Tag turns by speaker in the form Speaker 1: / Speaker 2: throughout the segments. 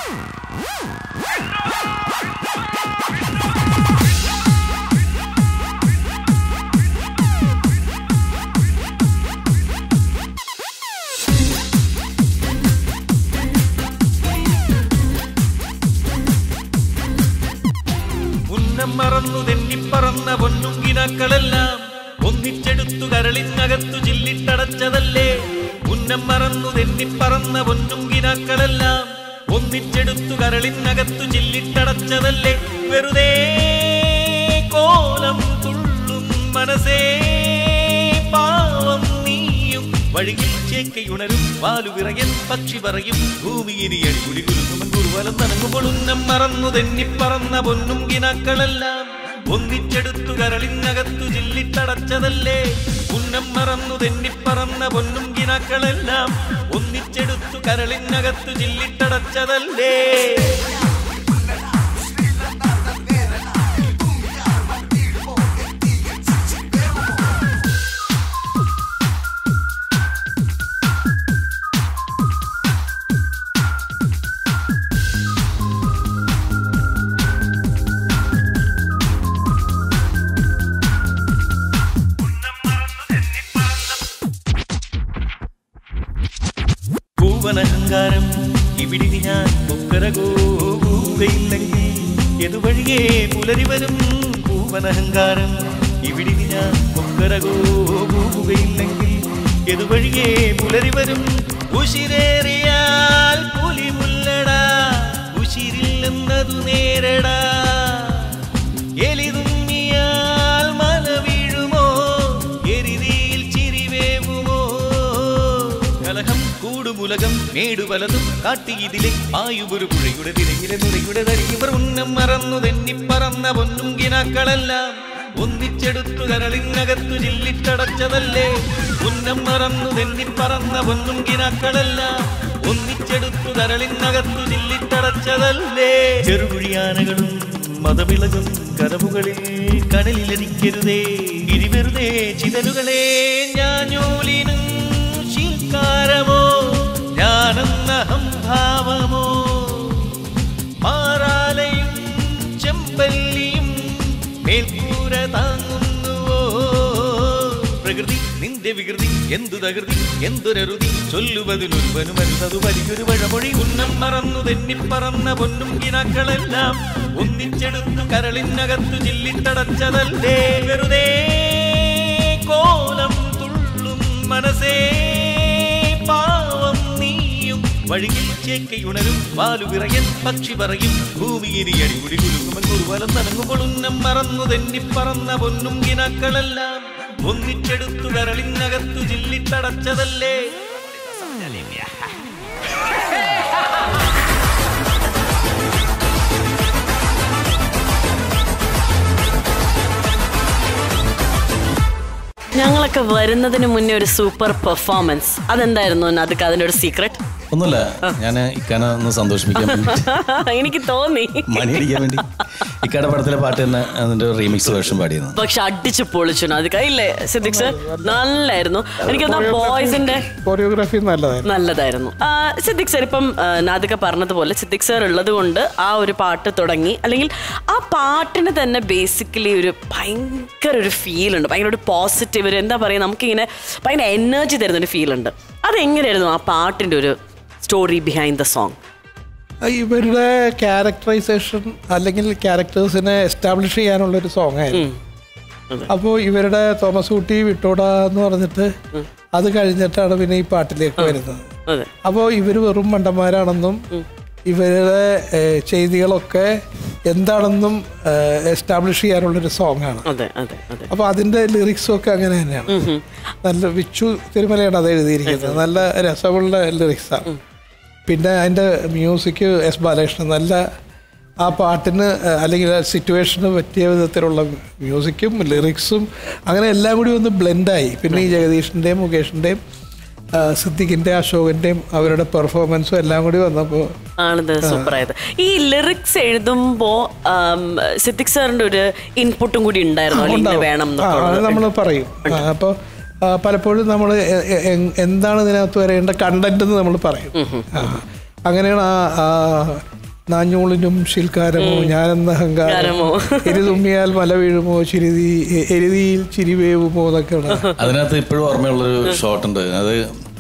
Speaker 1: മറന്നു തെന്നിപ്പറന്ന പൊന്നുങ്കിനാക്കളെല്ലാം ഒന്നിച്ചെടുത്തു കരളിനകത്തു ചില്ലിട്ടടച്ചതല്ലേ. ഉന്നം മറന്നു തെന്നിപ്പറന്ന പൊന്നുങ്കിനാക്കളെല്ലാം ഒന്നിച്ചെടുത്തു കരളിനകത്തു ചില്ലിട്ടടച്ചതല്ലേ. വെറുതെ കോലം തുള്ളും മനസ്സേ പാവം നീയും വഴിയിൽ ചേക്കയുണരും വാലുവിറയൻ പക്ഷി പറയും ഭൂമിയിനി അടികുടി കുലുങ്ങുമൻ കുറുവലം നനങ്ങുമ്പോൾ. ഉന്നം മറന്നു തെന്നിപ്പറന്ന പൊന്നും കിനാക്കളെല്ലാം ഒന്നിച്ചെടുത്തു കരളിനകത്തു ചില്ലിട്ടടച്ചതല്ലേ. ഉന്നം മറന്നു തെന്നിപ്പറന്ന പൊന്നും കിനാക്കളെല്ലാം ഒന്നിച്ചെടുത്തു കരളിനകത്തു ചില്ലിട്ടടച്ചതല്ലേ. പൂവനഹങ്കാരം ഇവിടിനി ഞാൻ പൊക്കരകോവുകയില്ലെങ്കിൽ എതുവഴിയേ പുലരി വരും. പൂവനഹങ്കാരം ഇവിടിനി ഞാൻ പൊക്കരകോവുകയില്ലെങ്കിൽ എതുവഴിയേ പുലരി വരും. ഉശിരേറിയാൽ പുലിമുല്ലടാ ഉശിരിൽ എന്നതു നേരടാ. എലിതുമ്മിയാൽ മല വീഴുമോ എരിതിയിൽ ചിരിവേവുമോ. കലഹം കൂടുമുലകം മേടുപലതും കാട്ടി ഇതിലെ ആയുപൊരു പുഴയുടെ തിരയിലെ നുരയുടെ തരിയവർ. ഉന്നം മറന്നു തെന്നിപ്പറന്ന പൊന്നും കിനാക്കളെല്ലാം ഒന്നിച്ചെടുത്തു കരളിനകത്തു ചില്ലിട്ടടച്ചതല്ലേ. ഉന്നം മറന്നു തെന്നിപ്പറന്ന പൊന്നും കിനാക്കളെല്ലാം ഒന്നിച്ചെടുത്തു കരളിനകത്തു ചില്ലിട്ടടച്ചതല്ലേ. ചെറുകുഴിയാനകളും മതവിളകും കനവുകളിൽ കടലിലരിക്കരുതേ. ഇരിവെറുതെ ചിതലുകളെ ഞാഞ്ഞൂലിനും ശീൽക്കാരമോ ഞാനെന്നഹംഭാവമോ. മാറാലയും ചെമ്പല്ലിയും മേൽക്കൂര താങ്ങുന്നുവോ. പ്രകൃതി നിന്റെ വികൃതി എന്തു തകൃതി എന്തൊരറുതി ചൊല്ലുവതിനൊരുവനും വരുന്നതു വലിയൊരു പഴമൊഴി. ഉന്നം മറന്നു തെന്നിപ്പറന്ന പൊന്നും കിനാക്കളെല്ലാം ഒന്നിച്ചെടുത്തു കരളിനകത്തു ചില്ലിട്ടടച്ചതല്ലേ. വെറുതെ കോലം തുള്ളും മനസ്സേ പാവം നീയും വഴിയിൽ ചേക്കയുണരും വാലുവിറയൻ പക്ഷി പറയും ഭൂമിയിനി അടികുടി കുലുങ്ങുമൻ കുറുവലം നനങ്ങുമ്പോൾ. ഉന്നം മറന്നു തെന്നിപ്പറന്ന പൊന്നും കിനാക്കളെല്ലാം ഒന്നിച്ചെടുത്തു കരളിനകത്തു ചില്ലിട്ടടച്ചതല്ലേ.
Speaker 2: ഞങ്ങളൊക്കെ വരുന്നതിന് മുന്നേ ഒരു സൂപ്പർ പെർഫോമൻസ്, അതെന്തായിരുന്നു അതൊക്കെ? അതിന്റെ ഒരു സീക്രട്ട്
Speaker 3: ഒന്നുമില്ല, ഞാൻ ഇക്കാനെ ഒന്ന് സന്തോഷിപ്പിക്കാൻ
Speaker 2: എനിക്ക് തോന്നി
Speaker 3: മണിയടിക്കാൻ വേണ്ടി ഇക്കാടെ പടത്തിലെ പാട്ട് തന്നെ അതിന്റെ റീമിക്സ് വേർഷൻ പാടിയിരുന്നു.
Speaker 2: പക്ഷെ അടിച്ചു പൊളിച്ചു അത് കയ്യില്ലേ സിദ്ദിഖ് സർ, നല്ലായിരുന്നു. എനിക്ക് ബോയ്സിന്റെ
Speaker 4: കൊറിയോഗ്രാഫി
Speaker 2: നല്ലതായിരുന്നു. സിദ്ദിഖ് സർ ഇപ്പം നാദിക പറഞ്ഞതുപോലെ സിദ്ദിഖ് സർ ഉള്ളത് കൊണ്ട് ആ ഒരു പാട്ട് തുടങ്ങി, അല്ലെങ്കിൽ ആ പാട്ടിന് തന്നെ ബേസിക്കലി ഒരു ഭയങ്കര ഒരു ഫീൽ ഉണ്ട്, ഭയങ്കര ഒരു പോസിറ്റീവ്, ഒരു എന്താ പറയുക, നമുക്കിങ്ങനെ ഭയങ്കര എനർജി തരുന്നൊരു ഫീൽ ഉണ്ട്. അതെങ്ങനെയായിരുന്നു ആ പാട്ടിൻ്റെ ഒരു സ്റ്റോറി ബിഹൈൻഡ് ദ സോങ്?
Speaker 4: ഇവരുടെ ക്യാരക്ടറൈസേഷൻ അല്ലെങ്കിൽ ക്യാരക്ടേഴ്സിനെ എസ്റ്റാബ്ലിഷ് ചെയ്യാനുള്ളൊരു സോങ് ആയിരുന്നു. അപ്പോൾ ഇവരുടെ തോമസ് ഊട്ടി വിട്ടോട എന്ന് പറഞ്ഞിട്ട് അത് കഴിഞ്ഞിട്ടാണ് പിന്നെ ഈ പാട്ടിലേക്ക് വരുന്നത്. അപ്പോൾ ഇവർ വെറും മണ്ടന്മാരാണെന്നും ഇവരുടെ ചെയ്തികളൊക്കെ എന്താണെന്നും എസ്റ്റാബ്ലിഷ് ചെയ്യാനുള്ളൊരു സോങ് ആണ്. അപ്പോൾ അതിൻ്റെ ലിറിക്സും ഒക്കെ അങ്ങനെ തന്നെയാണ്. നല്ല വിച്ചു തിരുമലയാണ് അത് എഴുതിയിരിക്കുന്നത്. നല്ല രസമുള്ള ലിറിക്സാണ്. പിന്നെ അതിൻ്റെ മ്യൂസിക് എസ് ബാലകൃഷ്ണൻ, നല്ല ആ പാട്ടിന് അല്ലെങ്കിൽ സിറ്റുവേഷന് പറ്റിയ വിധത്തിലുള്ള മ്യൂസിക്കും ലിറിക്സും അങ്ങനെ എല്ലാം കൂടി ഒന്ന് ബ്ലെൻഡായി. പിന്നെ ഈ ജഗദീഷിൻ്റെയും മുകേഷിൻ്റെയും സിദ്ദിഖിൻ്റെ അശോകൻ്റെയും അവരുടെ പെർഫോമൻസും എല്ലാം കൂടി വന്നപ്പോൾ
Speaker 2: ആണത് സൂപ്പറായത്. ഈ ലിറിക്സ് എഴുതുമ്പോൾ സിദ്ദിഖ് സാറിൻ്റെ ഒരു ഇൻപുട്ടും കൂടി ഉണ്ടായിരുന്നു, വേണം
Speaker 4: നമ്മൾ പറയും. അപ്പോൾ പലപ്പോഴും നമ്മൾ എന്താണ് ഇതിനകത്ത് വരേണ്ട കണ്ടന്റ് എന്ന് നമ്മൾ പറയും. അങ്ങനെയാണ് നാഞ്ഞൂളിനും ശിൽക്കാരമോ ഞാനെന്ന അഹങ്കാരമോ എരിതുമ്മിയാൽ മല വീഴുമോ എരുതിയിൽ ചിരിവേവുമോ എന്നൊക്കെയാണ്.
Speaker 3: അതിനകത്ത് ഇപ്പോഴും ഓർമ്മയുള്ളൊരു ഷോട്ടുണ്ട്. അത്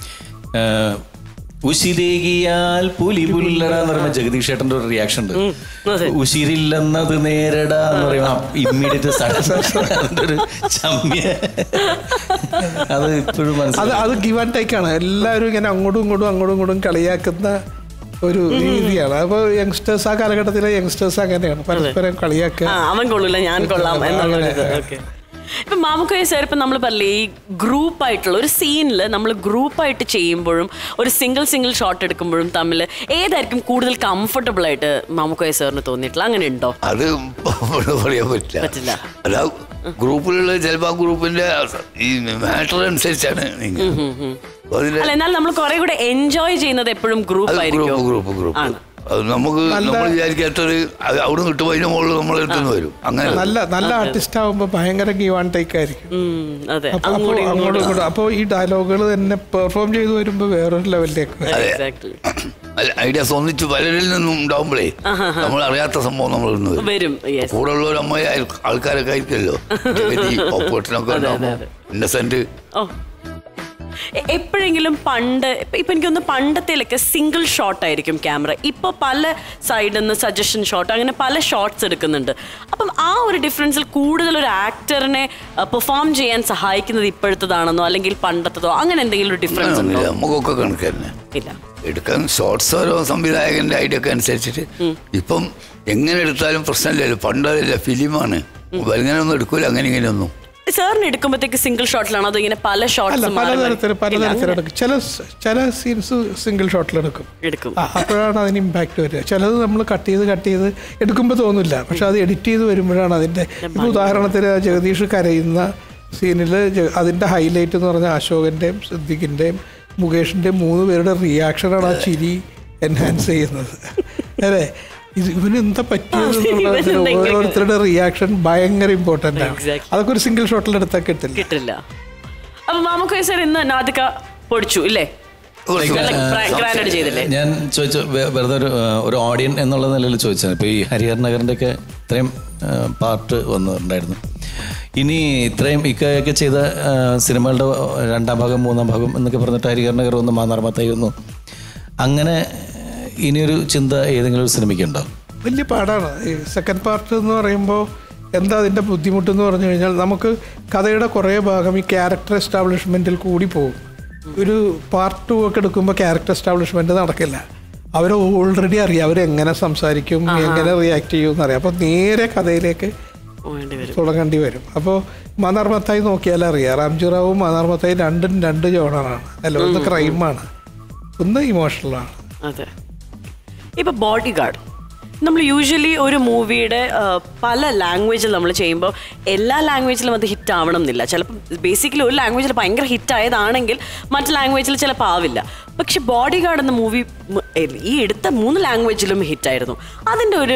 Speaker 3: ഉശിരേകിയാൽ പുലി പുല്ലട എന്ന് പറയുമ്പോൾ ജഗദീഷ് ചേട്ടന്റെ ഒരു റിയാക്ഷൻ ഉണ്ട്. ഉശിരില്ലെന്നത് നേരിട എന്ന് പറയുമ്പോൾ ഇമ്മീഡിയറ്റ് അതിന്റെ ഒരു ചമ്യ അത് ഇപ്പോഴും മനസ്സിലായി.
Speaker 4: അത് ഗിവ് ആൻഡ് ടേക്ക് ആണ്. എല്ലാവരും ഇങ്ങനെ അങ്ങോട്ടും ഇങ്ങോട്ടും കളിയാക്കുന്ന ഒരു രീതിയാണ്. അപ്പോൾ യങ്സ്റ്റേഴ്സ് ആ കാലഘട്ടത്തിലെ യങ്സ്റ്റേഴ്സ് അങ്ങനെയാണ്, പരസ്പരം കളിയാക്കുക.
Speaker 2: അവൻ കൊള്ളൂല ഞാൻ കൊള്ളാം എന്നുള്ളത്. ഇപ്പൊ മാമുക്കോയ സാർ, ഇപ്പൊ നമ്മൾ പറയില്ലേ ഈ ഗ്രൂപ്പായിട്ടുള്ള ഒരു സീനിൽ നമ്മൾ ഗ്രൂപ്പായിട്ട് ചെയ്യുമ്പോഴും ഒരു സിംഗിൾ ഷോട്ട് എടുക്കുമ്പോഴും തമ്മിൽ ഏതായിരിക്കും കൂടുതൽ കംഫർട്ടബിൾ ആയിട്ട് മാമുക്കോയ സാറിന് തോന്നിയിട്ടുള്ള? അങ്ങനെ ഉണ്ടോ?
Speaker 5: അത് പറയാൻ പറ്റില്ല. അല്ല, ഗ്രൂപ്പിലുള്ള ചിലപ്പോൾ ആ ഗ്രൂപ്പിന്റെ ഈ മാറ്റർ അനുസരിച്ചാണ്.
Speaker 2: എന്നാൽ നമ്മൾ കുറെ കൂടെ എൻജോയ് ചെയ്യുന്നത് എപ്പോഴും ഗ്രൂപ്പ് ആണ്.
Speaker 5: നമുക്ക് നമ്മൾ വിചാരിക്കാത്തൊരു അവിടെ കിട്ടുമ്പോൾ അതിന്റെ മുകളിൽ നമ്മളെടുത്തുനിന്ന് വരും. അങ്ങനെ
Speaker 4: നല്ല ആർട്ടിസ്റ്റ് ആവുമ്പോൾ ഭയങ്കര ഗീവ് ആൻഡ് ടേക്ക് ആയിരിക്കും. അങ്ങോട്ടും അപ്പോൾ ഈ ഡയലോഗുകൾ തന്നെ പെർഫോം ചെയ്ത് വരുമ്പോൾ വേറൊരു ലെവലിലേക്ക്
Speaker 5: ഐഡിയാസ് ഒന്നിച്ച് പലരിൽ നിന്നും ഉണ്ടാവുമ്പോഴേ നമ്മൾ അറിയാത്ത സംഭവം നമ്മൾ വരും. കൂടെ ഉള്ള ഒരു അമ്മ ആൾക്കാരൊക്കെ ആയിരിക്കുമല്ലോ, ഇന്നസെന്റ്.
Speaker 2: എപ്പോഴെങ്കിലും പണ്ട് ഇപ്പൊ എനിക്കൊന്ന് പണ്ടത്തേലൊക്കെ സിംഗിൾ ഷോട്ട് ആയിരിക്കും ക്യാമറ. ഇപ്പൊ പല സൈഡിൽ നിന്ന് സജഷൻ ഷോട്ട്, അങ്ങനെ പല ഷോട്ട്സ് എടുക്കുന്നുണ്ട്. അപ്പം ആ ഒരു ഡിഫറൻസിൽ കൂടുതൽ ഒരു ആക്ടറിനെ പെർഫോം ചെയ്യാൻ സഹായിക്കുന്നത് ഇപ്പോഴത്തതാണെന്നോ അല്ലെങ്കിൽ പണ്ടത്തതോ അങ്ങനെ എന്തെങ്കിലും ഒരു ഡിഫറൻസ് ഉണ്ടോ?
Speaker 5: നമുക്കൊക്കെ കണക്ക് തന്നെ
Speaker 2: ഇല്ല.
Speaker 5: എടുക്കാൻ ഷോർട്സ് ഓരോ സംവിധായകന്റെ ഐഡിയ ഒക്കെ അനുസരിച്ചിട്ട് ഇപ്പം എങ്ങനെ എടുത്താലും പ്രശ്നമില്ലല്ലോ. പണ്ടതല്ല, ഫിലിമാണ്, അങ്ങനെ ഒന്നും എടുക്കൂല അങ്ങനെ ഇങ്ങനെയൊന്നും.
Speaker 2: സാറിന് എടുക്കുമ്പോഴത്തേക്ക് സിംഗിൾ ഷോട്ടിലാണോ അതോ ഇങ്ങനെ പല ഷോട്ട്സ്?
Speaker 4: പലതരത്തിലെടുക്കും. ചില സീൻസ് സിംഗിൾ ഷോട്ടിലെടുക്കും, അപ്പോഴാണ് അതിന് ഇമ്പാക്ട് വരിക. ചിലത് നമ്മൾ കട്ട് ചെയ്ത് എടുക്കുമ്പോൾ തോന്നില്ല, പക്ഷെ അത് എഡിറ്റ് ചെയ്ത് വരുമ്പോഴാണ് അതിൻ്റെ. ഇപ്പോൾ ഉദാഹരണത്തിന് ജഗദീഷ് കരയുന്ന സീനിൽ അതിൻ്റെ ഹൈലൈറ്റ് എന്ന് പറഞ്ഞാൽ അശോകൻ്റെയും സിദ്ദിഖിൻ്റെയും മുകേഷിൻ്റെയും 3 പേരുടെ റിയാക്ഷനാണ് ആ ചിരി എൻഹാൻസ് ചെയ്യുന്നത്. അല്ലേ, ഇവന് എന്താ പറ്റിയത് ഓരോരുത്തരുടെ റിയാക്ഷൻ ഭയങ്കര ഇമ്പോർട്ടൻ്റ് ആണ്. അതൊക്കെ ഒരു സിംഗിൾ ഷോട്ടിൽ എടുത്താൽ കിട്ടില്ല.
Speaker 2: അപ്പൊ മാമുക്കോയ സാർ ഇന്ന് നാദിക പൊടിച്ചു ഇല്ലേ?
Speaker 3: ഞാൻ ചോദിച്ചു, വെറുതെ ഒരു ഓഡിയൻ എന്നുള്ള നിലയിൽ ചോദിച്ചത്. ഇപ്പോൾ ഈ ഹരിഹർ നഗറിൻ്റെ ഒക്കെ ഇത്രയും പാർട്ട് വന്നിട്ടുണ്ടായിരുന്നു. ഇനി ഇത്രയും ഇക്കൊക്കെ ചെയ്ത സിനിമകളുടെ 2ാം ഭാഗം 3ാം ഭാഗം എന്നൊക്കെ പറഞ്ഞിട്ട് ഹരിഹർ നഗർ ഒന്ന് മാന്നാർമത്തായി വന്നു. അങ്ങനെ ഇനിയൊരു ചിന്ത ഏതെങ്കിലും ഒരു സിനിമയ്ക്കുണ്ടോ?
Speaker 4: വലിയ പാടാണ് ഈ സെക്കൻഡ് പാർട്ട് എന്ന് പറയുമ്പോൾ. എന്താ അതിൻ്റെ ബുദ്ധിമുട്ടെന്ന് പറഞ്ഞു കഴിഞ്ഞാൽ നമുക്ക് കഥയുടെ കുറേ ഭാഗം ഈ ക്യാരക്ടർ എസ്റ്റാബ്ലിഷ്മെൻറ്റിൽ കൂടി പോകും. ഒരു പാർട്ട് 2 ഒക്കെ എടുക്കുമ്പോൾ ക്യാരക്ടർ എസ്റ്റാബ്ലിഷ്മെൻറ്റ് നടക്കില്ല. അവർ ഓൾറെഡി അറിയാം അവരെങ്ങനെ സംസാരിക്കും, എങ്ങനെ റിയാക്ട് ചെയ്യും എന്നറിയാം. അപ്പോൾ നേരെ കഥയിലേക്ക് തുടങ്ങേണ്ടി വരും. അപ്പോൾ മാന്നാർമത്തായി നോക്കിയാൽ അറിയാം, റാംജിറാവും മാന്നാർമത്തായി രണ്ടും 2 ജോണറാണ്. അല്ല, ഒന്ന് ക്രൈമാണ്, ഒന്ന് ഇമോഷണലാണ്.
Speaker 2: അതെ. ഇപ്പൊ ബോഡി ഗാർഡ് നമ്മൾ യൂഷ്വലി ഒരു മൂവിയുടെ പല ലാംഗ്വേജിൽ നമ്മൾ ചെയ്യുമ്പോൾ എല്ലാ ലാംഗ്വേജിലും അത് ഹിറ്റ് ആവണം എന്നില്ല. ചിലപ്പോൾ ബേസിക്കലി ഒരു ലാംഗ്വേജിൽ ഭയങ്കര ഹിറ്റ് ആയതാണെങ്കിൽ മറ്റു ലാംഗ്വേജിൽ ചിലപ്പോൾ ആവില്ല. പക്ഷെ ബോഡി ഗാർഡ് എന്ന മൂവി ഈ എടുത്ത 3 ലാംഗ്വേജിലും ഹിറ്റായിരുന്നു. അതിൻ്റെ ഒരു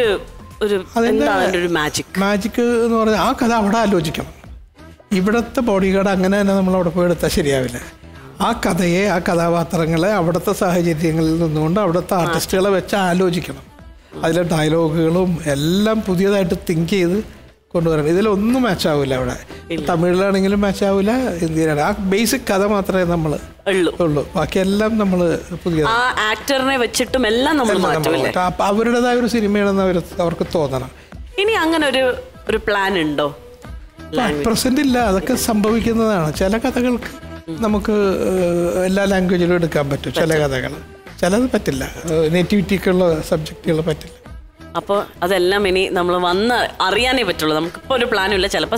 Speaker 4: മാജിക് എന്ന് പറഞ്ഞാൽ ആ കഥ അവിടെ ആലോചിക്കണം. ഇവിടുത്തെ ബോഡി ഗാർഡ് അങ്ങനെ തന്നെ നമ്മൾ അവിടെ പോയി എടുത്താൽ ശരിയാവില്ല. ആ കഥയെ, ആ കഥാപാത്രങ്ങളെ അവിടുത്തെ സാഹചര്യങ്ങളിൽ നിന്നുകൊണ്ട് അവിടുത്തെ ആർട്ടിസ്റ്റുകളെ വെച്ച് ആലോചിക്കണം. അതിലെ ഡയലോഗുകളും എല്ലാം പുതിയതായിട്ട് തിങ്ക് ചെയ്ത് കൊണ്ടുവരണം. ഇതിലൊന്നും മാച്ച് ആവില്ല. അവിടെ തമിഴിലാണെങ്കിലും മാച്ച് ആവില്ല, ഹിന്ദിയിലാണ്. ആ ബേസിക് കഥ മാത്രമേ നമ്മൾ ഉള്ളൂ. ബാക്കിയെല്ലാം നമ്മൾ പുതിയ
Speaker 2: ആക്ടറിനെ വെച്ചിട്ടും എല്ലാം
Speaker 4: അവരുടേതായ ഒരു സിനിമയാണെന്ന് അവർക്ക് തോന്നണം.
Speaker 2: ഇനി അങ്ങനെ ഒരു പ്ലാൻ ഉണ്ടോ?
Speaker 4: പ്രസന്റ് ഇല്ല, അതൊക്കെ സംഭവിക്കുന്നതാണ്. ചില കഥകൾക്ക് നമുക്ക് എല്ലാ ലാംഗ്വേജിലും എടുക്കാൻ പറ്റും, ചില കഥകൾ. ചിലത് പറ്റില്ല, നേറ്റിവിറ്റിക്കുള്ള സബ്ജക്റ്റുകൾ പറ്റില്ല.
Speaker 2: അപ്പോൾ അതെല്ലാം ഇനി നമ്മൾ വന്ന് അറിയാനേ പറ്റുള്ളൂ. നമുക്കിപ്പോൾ ഒരു പ്ലാനും ഇല്ല, ചിലപ്പോൾ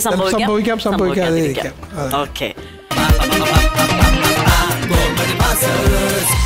Speaker 2: സംഭവിക്കാതെ ഇരിക്കാം.
Speaker 4: ഓക്കെ.